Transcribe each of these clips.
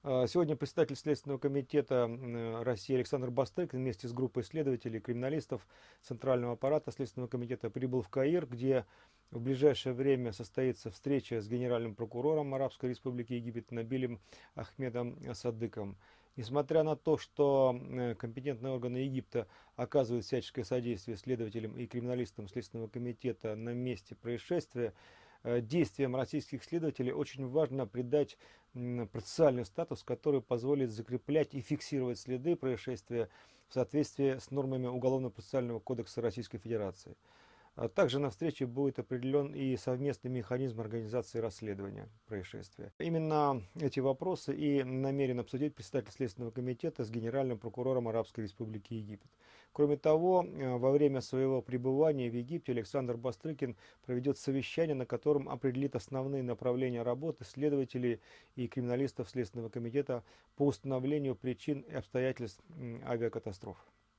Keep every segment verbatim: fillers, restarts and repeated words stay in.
А, Сегодня председатель Следственного комитета м, России Александр Бастык вместе с группой следователей и криминалистов Центрального аппарата Следственного комитета прибыл в Каир, где в ближайшее время состоится встреча с генеральным прокурором Арабской Республики Египет Набилем Ахмедом Садыком. Несмотря на то, что э, компетентные органы Египта оказывают всяческое содействие следователям и криминалистам Следственного комитета на месте происшествия, э, действиям российских следователей очень важно придать м, процессуальный статус, который позволит закреплять и фиксировать следы происшествия в соответствии с нормами Уголовно-процессуального кодекса Российской Федерации. А также на встрече будет определен и совместный механизм организации расследования происшествия. Именно эти вопросы и намерен обсудить председатель Следственного комитета с генеральным прокурором Арабской Республики Египет. Кроме того, э, во время своего пребывания в Египте Александр Бастрыкин проведет совещание, на котором определит основные направления работы следователей и криминалистов Следственного комитета по установлению причин и обстоятельств м, авиакатастрофы.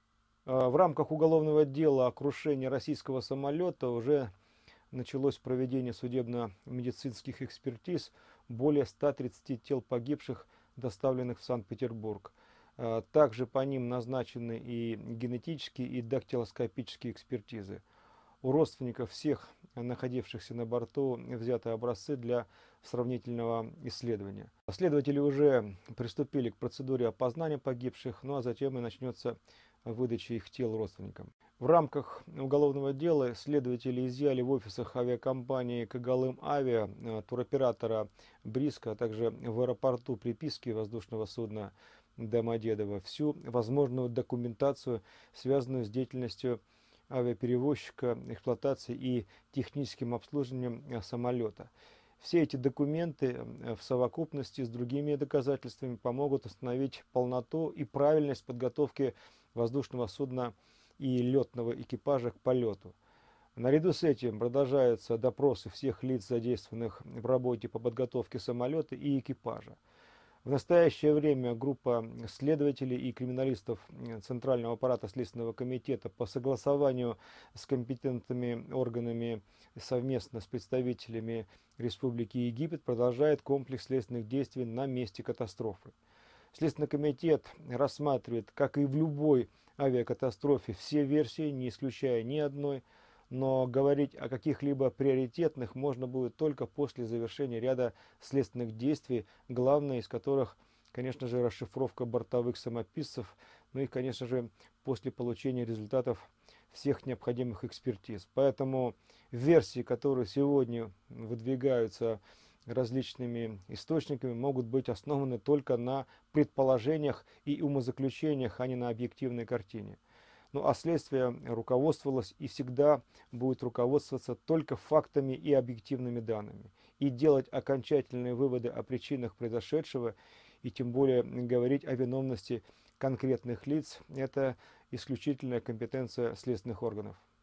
А, В рамках уголовного дела о крушении российского самолета уже началось проведение судебно-медицинских экспертиз более ста тридцати тел погибших, доставленных в Санкт-Петербург. А, Также по ним назначены и генетические, и дактилоскопические экспертизы. У родственников всех находившихся на борту взяты образцы для сравнительного исследования. Следователи уже приступили к процедуре опознания погибших, ну а затем и начнется выдача их тел родственникам. В рамках уголовного дела следователи изъяли в офисах авиакомпании «Когалым Авиа», э, туроператора «Бриска», а также в аэропорту приписки воздушного судна Домодедово всю возможную документацию, связанную с деятельностью авиаперевозчика, эксплуатацией и техническим обслуживанием э, самолета. Все эти документы э, в совокупности с другими доказательствами помогут установить полноту и правильность подготовки воздушного судна и летного экипажа к полету. Наряду с этим продолжаются допросы всех лиц, задействованных в работе по подготовке самолета и экипажа. В настоящее время группа следователей и криминалистов Центрального аппарата Следственного комитета по согласованию с компетентными органами совместно с представителями Республики Египет продолжает комплекс следственных действий на месте катастрофы. Следственный комитет рассматривает, как и в любой авиакатастрофе, все версии, не исключая ни одной, но говорить о каких-либо приоритетных можно будет только после завершения ряда следственных действий, главное из которых, конечно же, расшифровка бортовых самописцев, ну и, конечно же, после получения результатов всех необходимых экспертиз. Поэтому версии, которые сегодня выдвигаются различными источниками, могут быть основаны только на предположениях и умозаключениях, а не на объективной картине. Ну а следствие руководствовалось и всегда будет руководствоваться только фактами и объективными данными. И делать окончательные выводы о причинах произошедшего, и тем более говорить о виновности конкретных лиц, это исключительная компетенция следственных органов.